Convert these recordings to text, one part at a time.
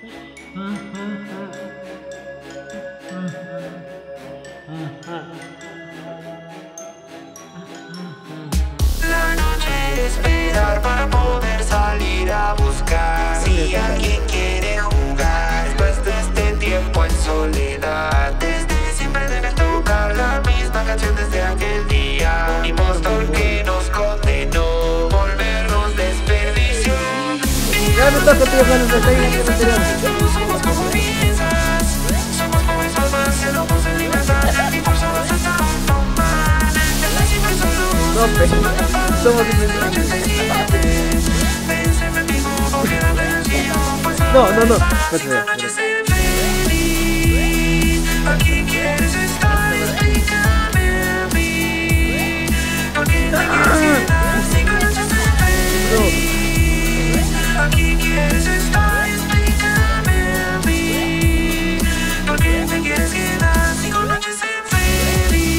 La noche esperar para poder salir a buscar. Si alguien quiere jugar después de este tiempo en soledad, desde siempre debe tocar la misma canción desde aquel día. Un impostor que nos condenó, volvernos desperdició. Ya no está contigo, Juan, no está bien, no está bien. Somos como piensas, somos como esas más, se lo puse en libertad y por solo se tomar. Siempre solo No, pero somos invencibles. No, no, no. Espérate, espérate. Aquí quieres estar, explícame a mí. ¿Por qué te quieres quedar si conoces ser feliz? Aquí quieres estar, explícame a mí. ¿Por qué te quieres quedar si conoces ser feliz?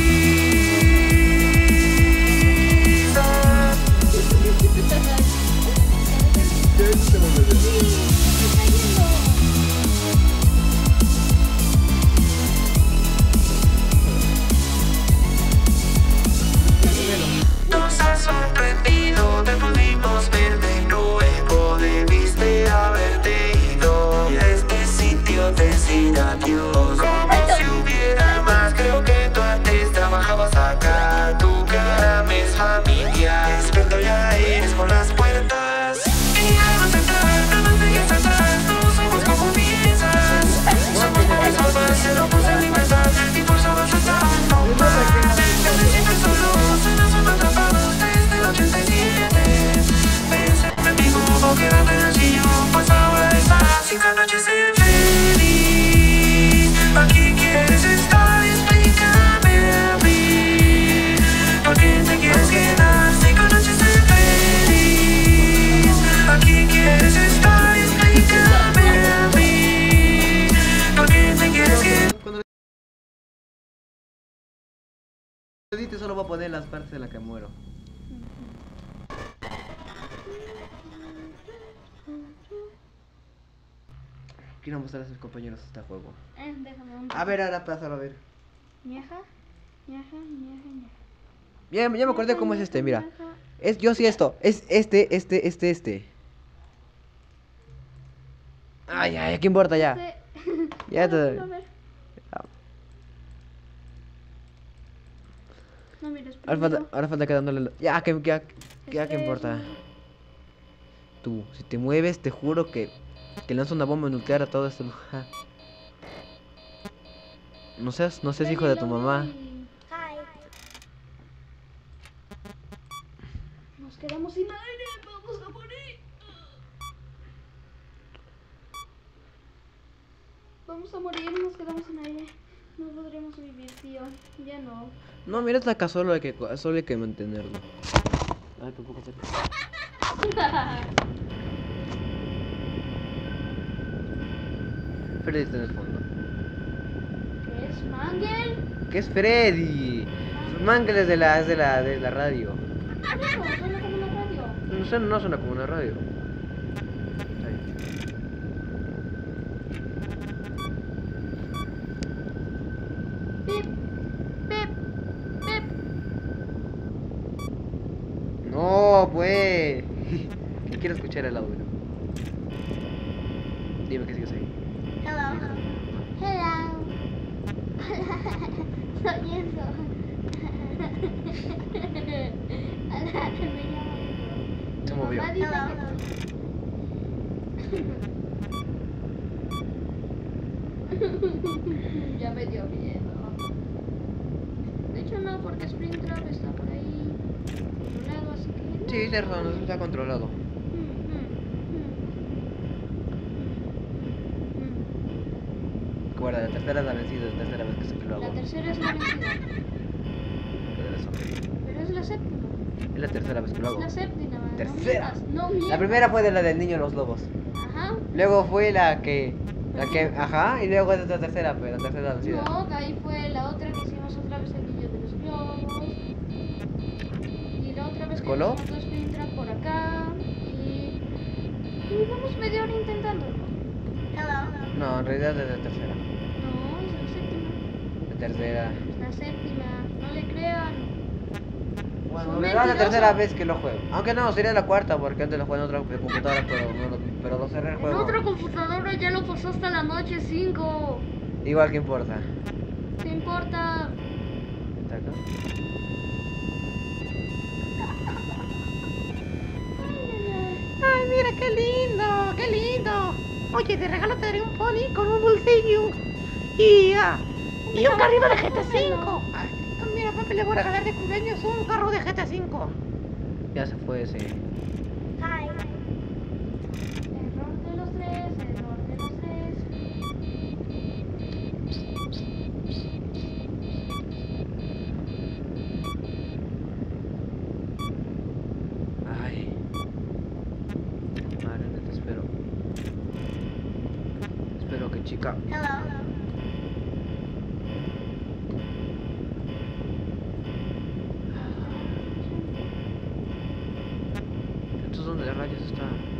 Nos ha sorprendido, te pudimos ver de nuevo. Debiste haberte ido y a este sitio decir adiós. Como si hubiera más, creo que tú antes trabajabas acá. Tu cara me es familiar, experto ya eres por las puertas. Y ya no entrar, nada de ya atrás. No somos como piensas, somos como esos más, se lo puse en libertad y por solo se está mal. Desde siempre solos, una zona atrapados desde el 87. Pensé en mí como que era sencillo, pues ahora estás sin anoche ser feliz. Aquí quieres estar, explícame a mí. ¿Por qué te quieres quedar si conoces ser feliz? Aquí quieres estar, explícame a mí. ¿Por qué te quieres quedar? Cuando le edite solo voy a poner las partes en las que muero. Quiero mostrar a sus compañeros este juego. Déjame un... A ver, ahora pásalo a ver. Ñaja, ñaja, ñaja, ñaja. Ya me acordé cómo es este, mira. Es, yo sí esto. Es este. Ay, ay, ¿qué importa ya? Ya te... A ver. No mires Ahora falta que dándole... Ya, que importa. Tú, si te mueves, te juro que lanzo una bomba nuclear a todo este lugar. No seas hijo de tu mamá. Nos quedamos sin aire, vamos a morir. Vamos a morir, nos quedamos sin aire. No podremos vivir, tío. Ya no. No, mira esta acá, solo hay que mantenerlo. Ay, tampoco hacer. Freddy está en el fondo. ¿Qué es Mangel? ¿Qué es Freddy? Mangel es de la radio. No, suena como una radio. No suena como una radio. Pip, pip, pip. No, pues. Quiero escuchar el audio. Dime que sigues ahí. Hello. Hello. Soy eso. Se movió. Ya me dio miedo. De hecho no, porque Springtrap está por ahí controlado, así que no. Sí, tienes razón, no está controlado. Recuerda, la tercera es la vencida, la tercera vez que se lo hago. La tercera es la vencida. Pero es la séptima. Es la tercera vez que lo Es hago. la séptima. Tercera. No mientas. La primera fue de la del niño los lobos. Ajá. Luego fue la que, ajá, y luego es la tercera, pero la tercera es la vencida. No, ahí fue la otra que hicimos otra vez el niño de los globos. Y la otra vez que ¿Coló? hicimos Springtrap por acá. Y vamos media hora intentándolo. No, en realidad es la tercera. No, es la séptima. La tercera. Es la séptima. No le crean. Bueno, Son en realidad es la mentirosos. tercera vez que lo juego. Aunque no, sería la cuarta porque antes lo jugué en otra computadora, pero lo cerré el En juego. otra computadora ya lo pasó hasta la noche 5. Igual que importa. ¿Qué importa? ¿Está acá? Ay, mira qué lindo, qué lindo. Oye, de regalo te daré un pony con un bolsillo. Y un carrito de GTA V. Ay, mira, papi, le voy a regalar de cumpleaños un carro de GTA V. Ya se fue ese. Error de los tres, error de los tres. Ay. Madre, te espero. Espero que chica. ¿Entonces dónde rayos está?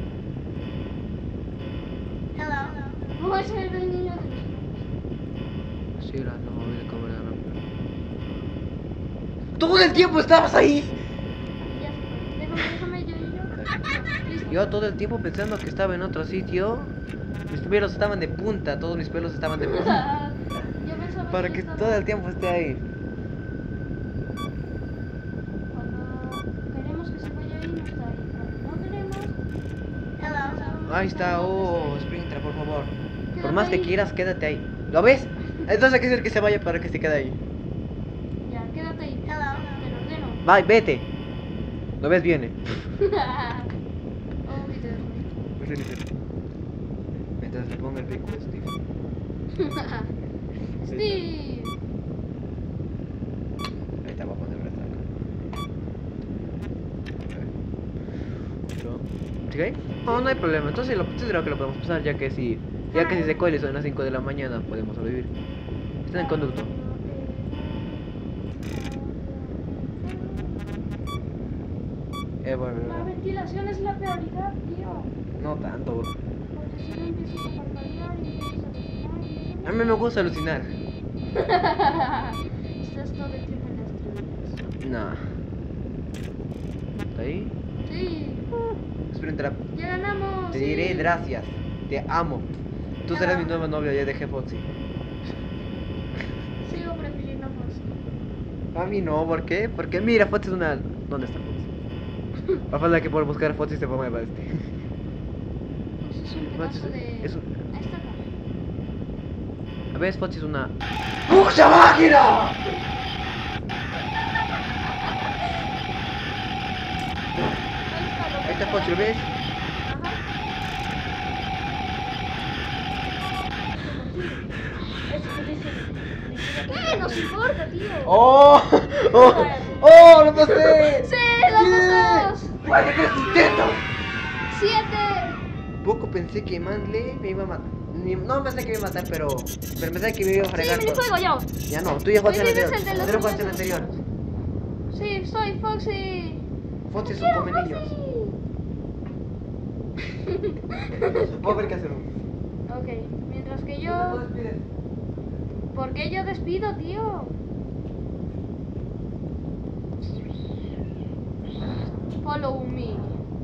No, ese era el niño de los Sí, era, no, vi la cámara rápido. ¡Todo el tiempo estabas ahí! Ya se fue. Déjame, yo. Listo. Yo todo el tiempo pensando que estaba en otro sitio. Mis pelos estaban de punta, todos mis pelos estaban de punta. Yo pensaba Para que estaba- todo el tiempo esté ahí. Cuando queremos que se vaya ahí, no está ahí. Cuando no queremos. Ahí está, oh, Sprinter, por favor. Por Quédate más que ahí. quieras, quédate ahí. ¿Lo ves? Entonces hay que decir que se vaya para que se quede ahí. Ya, quédate ahí. Te lo ordeno. Bye, vete. ¿Lo ves? Viene. Oh, video. Mientras le ponga el pico, Steve. Steve. Ahí te voy a poner la estaca. ¿Sí? No, no hay problema. Entonces creo que lo podemos pasar ya que si se cuele son las 5 de la mañana podemos sobrevivir. Está en el conducto. Bueno, La ventilación es la prioridad, tío. no tanto. Porque si no empiezas a parpadear y empiezas a alucinar. A mí me gusta alucinar. Estás todo el tiempo en las tribunas. Nah. ¿Está ahí? Sí, Sprinter, ya ganamos. te sí. diré gracias. Te amo. Tú serás mi nueva novia, ya dejé Foxy. Sigo prefiriendo Foxy. A mí no, ¿por qué? Porque mira, Foxy es una... ¿Dónde está Foxy? Va a falta que por buscar Foxy se ponga este. Foxy es un Foxy pedazo de... es un... Ahí está acá. A ver, Foxy es una... ¡Mucha máquina! Ahí está Foxy, ¿lo ves? ¿Qué? Nos importa, tío. ¡Oh! ¡Oh! ¡Oh! ¡Lo pasé! ¡Sí, lo pasamos! ¡Vaya que intento! 7. Poco pensé que Manle me iba a matar. No pensé que me iba a matar, pero pensé que me iba a Sí, fregar. minijuego, ya. Ya no, tú ya jugaste en el Ese es anterior. el de los Tú jugaste en el juguetes. anterior. Sí, soy Foxy. Foxy es un Quiero come niños. Voy a ver qué hacer. Ok, mientras que yo... ¿Por qué yo despido, tío? Follow me.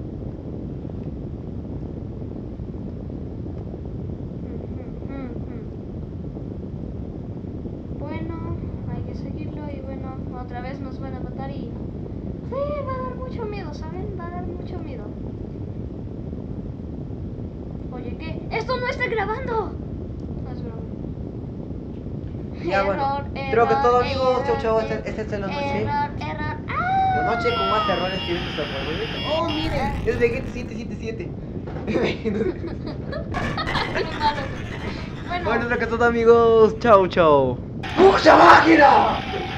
Bueno, hay que seguirlo y bueno, otra vez nos van a matar y... Sí, va a dar mucho miedo, ¿saben? Va a dar mucho miedo. Oye, ¿qué? ¡Esto no está grabando! No es broma. Ya bueno, creo que todo amigos, chau chau, este es la noche. Error. La noche con más errores que he visto hasta el momento. ¡Oh, miren! Es Vegeta 777. Qué malo. Bueno, creo que todo amigos, chau chau. ¡Mucha máquina!